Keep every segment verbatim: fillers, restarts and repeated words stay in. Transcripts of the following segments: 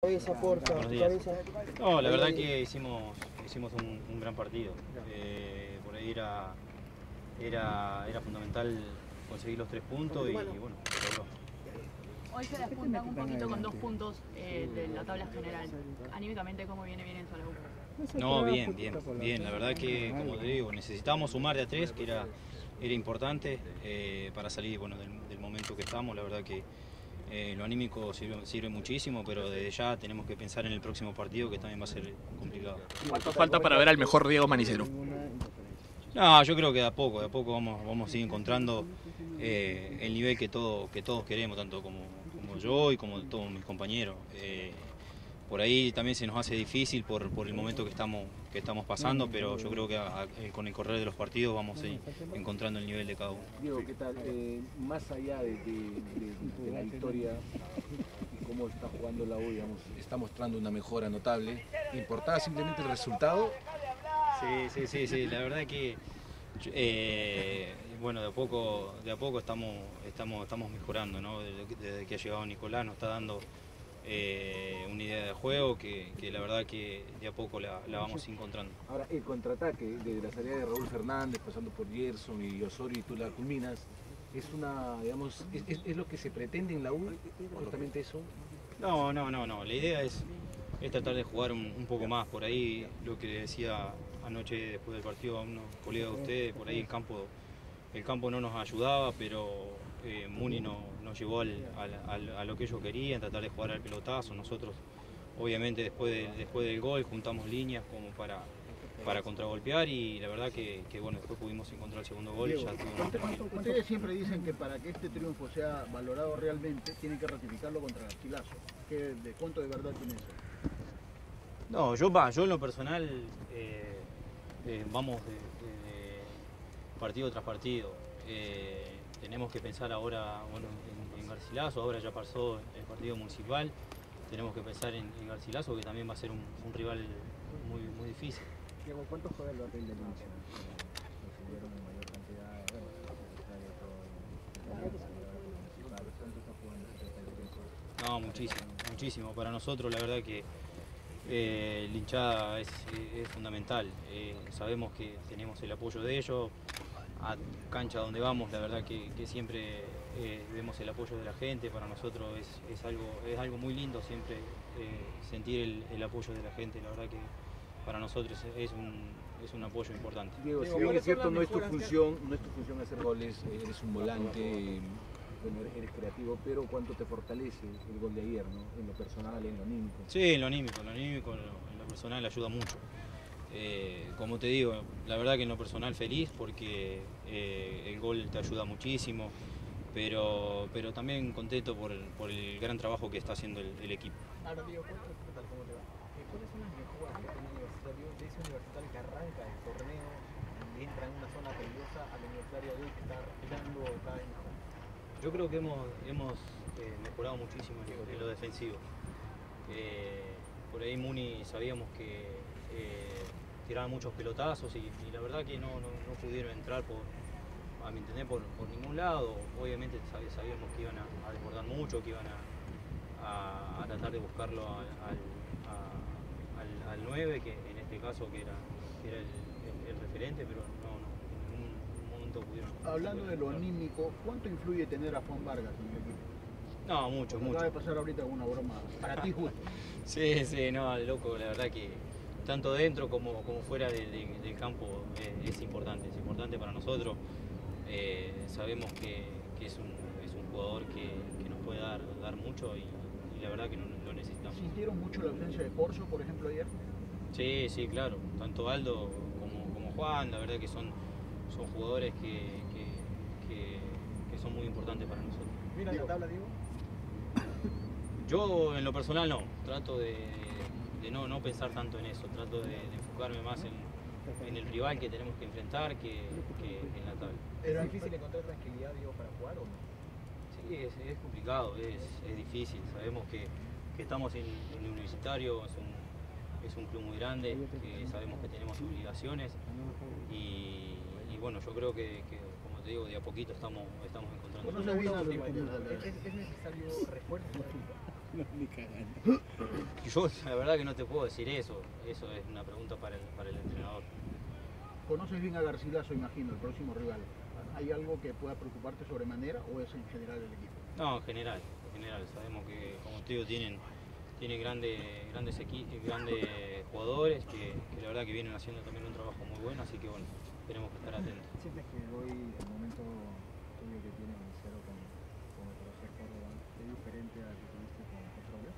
Cabeza, porfa, Buenos días. cabeza. No, la verdad que hicimos, hicimos un, un gran partido. Eh, por ahí era, era, era fundamental conseguir los tres puntos y bueno, se logró. Hoy se despuntan un poquito con dos puntos eh, de la tabla general. Anímicamente, ¿cómo viene bien el Solau? No, bien, bien, bien. La verdad que, como te digo, necesitábamos sumar de a tres, que era, era importante eh, para salir bueno, del, del momento que estamos. La verdad que eh, lo anímico sirve, sirve muchísimo, pero desde ya tenemos que pensar en el próximo partido, que también va a ser complicado. ¿Cuánto falta para ver al mejor Diego Manicero? No, yo creo que de a poco, de a poco vamos, vamos a ir encontrando eh, el nivel que, todo, que todos queremos, tanto como, como yo y como todos mis compañeros. Eh, por ahí también se nos hace difícil por, por el momento que estamos, que estamos pasando, pero yo creo que a, a, con el correr de los partidos vamos a ir encontrando el nivel de cada uno. Diego, ¿qué tal? Eh, más allá de, de, de, de la victoria y cómo está jugando la U, digamos, está mostrando una mejora notable. ¿Importaba simplemente el resultado? Sí, sí, sí, sí. La verdad que eh, bueno, de a poco, de a poco estamos, estamos, estamos mejorando, ¿no? Desde, desde que ha llegado Nicolás nos está dando eh, una idea de juego que, que la verdad que de a poco la, la vamos encontrando. Ahora, el contraataque desde la salida de Raúl Fernández, pasando por Gerson y Osorio y tú la culminas, es una, digamos, es, es, es lo que se pretende en la U, justamente eso. No, no, no, no. La idea es, es tratar de jugar un, un poco más. Por ahí lo que le decía anoche después del partido a unos colegas de ustedes, por ahí el campo, el campo no nos ayudaba, pero eh, Muni no, nos llevó al, al, al, a lo que ellos querían, tratar de jugar al pelotazo. Nosotros, obviamente, después, de, después del gol, juntamos líneas como para, para contragolpear y la verdad que, que bueno, después pudimos encontrar el segundo gol y ya estuvimos tranquilos. Ustedes siempre dicen que para que este triunfo sea valorado realmente, tienen que ratificarlo contra Garcilaso. ¿Qué, ¿De cuánto de verdad tiene eso? No, yo, va, yo en lo personal eh, eh, vamos de, de, de partido tras partido. Eh, tenemos que pensar ahora bueno, en, en Garcilaso, ahora ya pasó el partido municipal. Tenemos que pensar en, en Garcilaso, que también va a ser un, un rival muy, muy difícil. Diego, ¿cuántos juega el papel del inicio? Recibieron en mayor cantidad, bueno, ¿cuánto está jugando? No, muchísimo, muchísimo. Para nosotros la verdad que eh, la hinchada es, es fundamental. Eh, sabemos que tenemos el apoyo de ellos. A cancha donde vamos, la verdad que, que siempre eh, vemos el apoyo de la gente. Para nosotros es, es, algo, es algo muy lindo siempre eh, sentir el, el apoyo de la gente. La verdad que para nosotros es un, es un apoyo importante. Diego, si bien es cierto, no es tu función, no es tu función hacer goles, eres un volante, bueno, eres creativo, pero ¿cuánto te fortalece el gol de ayer, ¿no? En lo personal, en lo anímico? Sí, en lo anímico, en lo anímico, en lo, en lo personal ayuda mucho. Eh, como te digo, la verdad que en lo personal feliz porque eh, el gol te ayuda muchísimo, pero, pero también contento por el, por el gran trabajo que está haciendo el, el equipo. Ahora, Diego, ¿qué tal? ¿Cómo te va? ¿Cuáles son las mejoras que tiene Universitario de ese Universitario que arranca el torneo y entra en una zona peligrosa al Universitario de hoy que está dando cada vez mejor? Yo creo que hemos, hemos eh, mejorado muchísimo en, en lo defensivo. Eh, por ahí Muni sabíamos que eh, tiraban muchos pelotazos y, y la verdad que no, no, no pudieron entrar por, a mi entender, por, por ningún lado. Obviamente sabíamos que iban a, a desbordar mucho, que iban a, a, a tratar de buscarlo al, al, a, al, al nueve, que en este caso que era, que era el, el, el referente, pero no, no, en ningún momento pudieron. Hablando de lo anímico, ¿cuánto influye tener a Juan Vargas en el equipo? No, mucho, mucho. Acaba de pasar ahorita una broma para ti justo. Sí, sí, no, loco, la verdad que tanto dentro como, como fuera de, de, del campo es, es importante, es importante para nosotros. Eh, sabemos que, que es, un, es un jugador que, que nos puede dar, dar mucho y, y la verdad que no, lo necesitamos. ¿Sintieron mucho la ausencia de Corso, por ejemplo, ayer? Sí, sí, claro. Tanto Aldo como, como Juan, la verdad que son, son jugadores que, que, que, que son muy importantes para nosotros. ¿Mira la tabla, Diego? Yo en lo personal no, trato de, de no, no pensar tanto en eso, trato de, de enfocarme más en, en el rival que tenemos que enfrentar que, que en la tabla. ¿Es difícil encontrar tranquilidad, Diego, para jugar o no? Sí, es, es complicado, es, es difícil, sabemos que, que estamos en, en el Universitario, es un, es un club muy grande, que sabemos que tenemos obligaciones y, y bueno, yo creo que, que como te digo, de a poquito estamos, estamos encontrando. Bueno, una última, ¿Es, es necesario refuerzo? ni cagando. Yo la verdad que no te puedo decir eso, eso es una pregunta para el, para el entrenador. Conoces bien a Garcilaso, imagino, el próximo rival. ¿Hay algo que pueda preocuparte sobremanera o es en general el equipo? No, en general, en general, sabemos que como te digo tienen, tienen grandes, grandes, equi grandes jugadores que, que la verdad que vienen haciendo también un trabajo muy bueno, así que bueno, tenemos que estar atentos. ¿Sientes que hoy el momento tuyo que tienes en cero con, con el profesor Córdoba es diferente al que tuviste con Petróleo?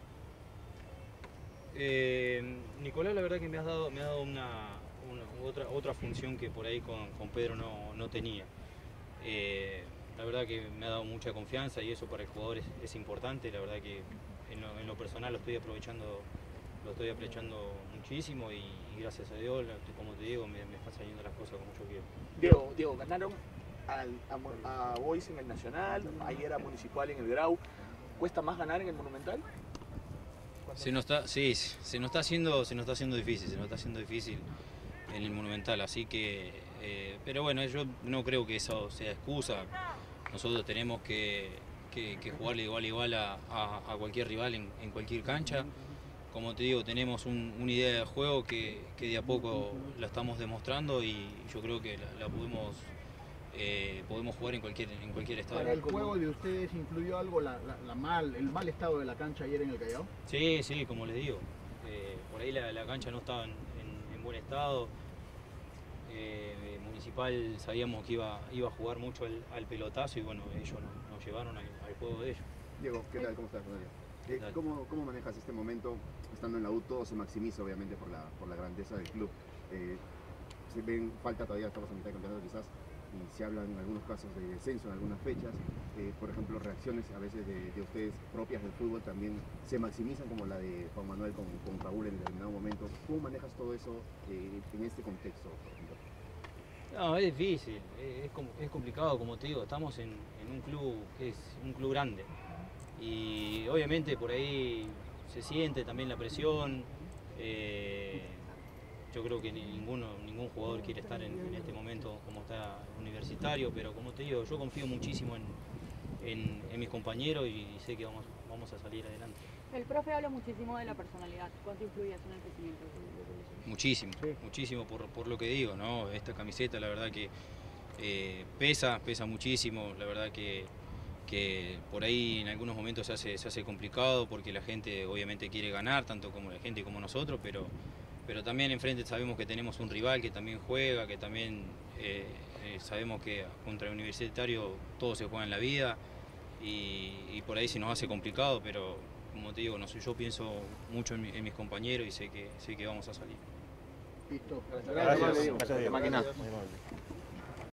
Eh, Nicolás, la verdad que me has dado, me ha dado una, una, otra, otra función que por ahí con, con Pedro no, no tenía. Eh, la verdad que me ha dado mucha confianza y eso para el jugador es, es importante. La verdad que en lo, en lo personal lo estoy aprovechando, lo estoy aprovechando muchísimo y, y gracias a Dios, como te digo, me, me están saliendo las cosas como yo quiero. Diego, Diego, ganaron al, a, a Boys en el Nacional, ayer a Municipal en el Grau. ¿Cuesta más ganar en el Monumental? Se nos está, sí, se nos está haciendo, se nos está haciendo difícil, se nos está haciendo difícil en el Monumental, así que, eh, pero bueno, yo no creo que eso sea excusa. Nosotros tenemos que, que, que jugarle igual a igual a, a, a cualquier rival en, en cualquier cancha. Como te digo, tenemos un, una idea de juego que, que de a poco la estamos demostrando y yo creo que la, la podemos, eh, podemos jugar en cualquier, en cualquier estadio. ¿Para el juego de ustedes influyó algo la, la, la mal, el mal estado de la cancha ayer en el Callao? Sí, sí, como les digo, eh, por ahí la, la cancha no estaba en, en, en buen estado. Eh, Municipal sabíamos que iba, iba a jugar mucho al, al pelotazo y bueno, ellos nos, nos llevaron al, al juego de ellos. Diego, ¿qué tal? ¿Cómo estás, Rogelio? Eh, ¿cómo, ¿Cómo manejas este momento? Estando en la U, todo se maximiza obviamente por la, por la grandeza del club. Eh, se ven, falta todavía, estamos a mitad de campeonato quizás, y se habla en algunos casos de descenso en algunas fechas. Eh, por ejemplo, reacciones a veces de, de ustedes propias del fútbol también se maximizan, como la de Juan Manuel con, con Raúl en determinado momento. ¿Cómo manejas todo eso eh, en este contexto, por ejemplo? No, es difícil, es, es complicado, como te digo, estamos en, en un club que es un club grande y obviamente por ahí se siente también la presión. Eh, yo creo que ninguno, ningún jugador quiere estar en, en este momento como está Universitario, pero como te digo, yo confío muchísimo en, en, en mis compañeros y sé que vamos, vamos a salir adelante. El profe habla muchísimo de la personalidad. ¿Cuánto influye eso en el crecimiento? Muchísimo, sí. muchísimo por, por lo que digo, ¿no? Esta camiseta la verdad que eh, pesa, pesa muchísimo, la verdad que, que por ahí en algunos momentos se hace, se hace complicado porque la gente obviamente quiere ganar, tanto como la gente como nosotros, pero, pero también enfrente sabemos que tenemos un rival que también juega, que también eh, eh, sabemos que contra el Universitario todo se juega en la vida y, y por ahí se nos hace complicado, pero como te digo, no sé, yo pienso mucho en, mi, en mis compañeros y sé que, sé que vamos a salir. Listo. Gracias, gracias, gracias, gracias, máquina.